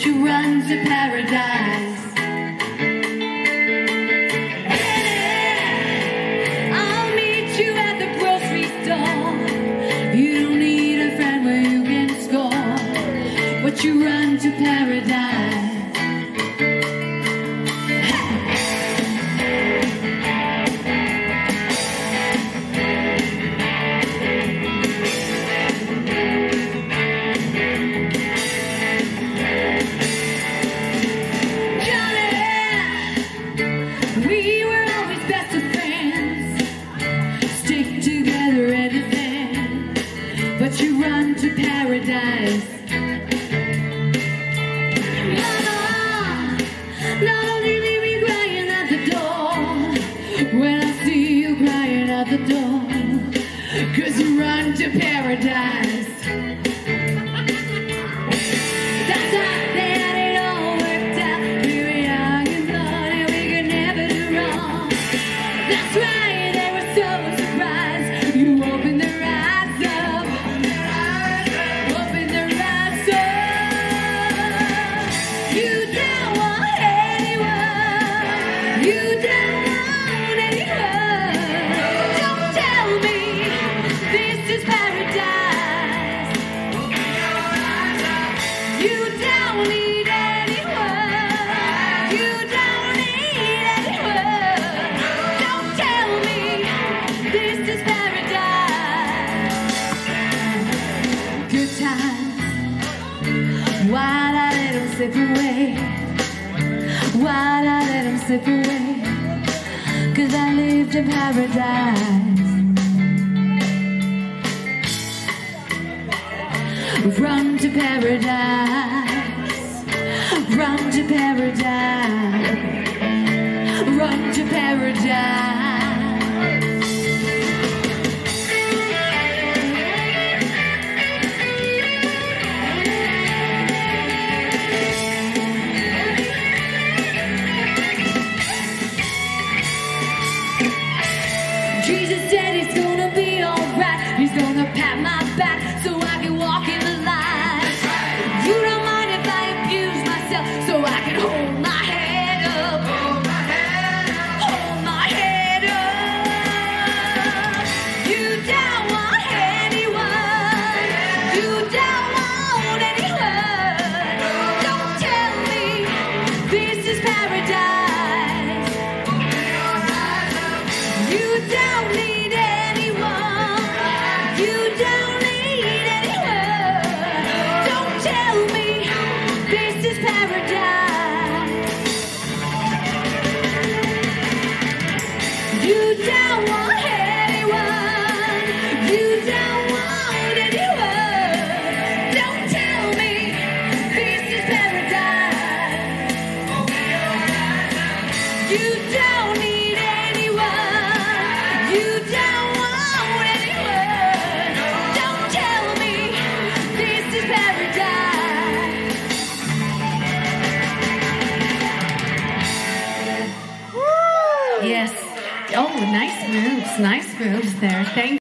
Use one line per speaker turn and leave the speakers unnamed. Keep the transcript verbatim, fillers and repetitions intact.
you run to paradise. I'll meet you at the grocery store. You don't need a friend where you can score, but you run to paradise. We were always best of friends, stick together anything, but you run to paradise. Mama, don't leave me crying at the door when I see you crying at the door, 'cause you run to paradise. That's how they had it all worked out. Here we are, you thought it we could never do wrong. That's right, they were so surprised. You opened their eyes up, opened their eyes up. You don't want anyone, you don't want anyone. Don't tell me this is paradise. You don't need anyone, you don't need anyone. Don't tell me this is paradise. Good times, why'd I let them slip away? Why'd I let them slip away? 'Cause I lived in paradise. Run to paradise, run to paradise, run to paradise. Jesus said he's gonna be alright, he's gonna pat my back so I can walk in the light. You don't mind if I abuse myself so I can hold my head up, hold my head up, hold my head up. You don't want anyone, you don't want anyone. Don't tell me this is paradise. You don't need anyone, you don't need anyone. Don't tell me this is paradise. You don't want anyone, you don't want anyone. Don't tell me this is paradise. You don't need anyone, you don't want anyone. Don't tell me this is paradise. Yes. Oh, nice moves, nice moves there. Thank